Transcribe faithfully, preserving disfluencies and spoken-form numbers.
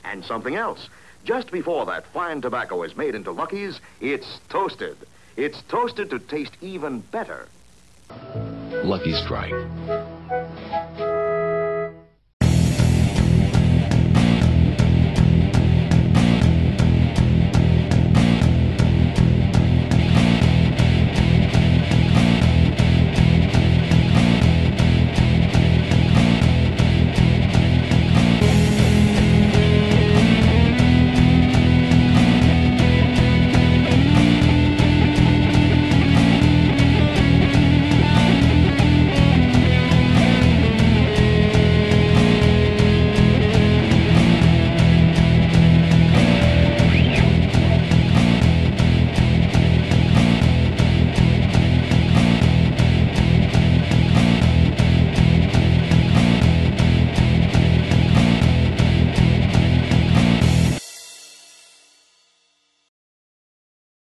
And something else. Just before that fine tobacco is made into Lucky's, it's toasted. It's toasted to taste even better. Lucky Strike.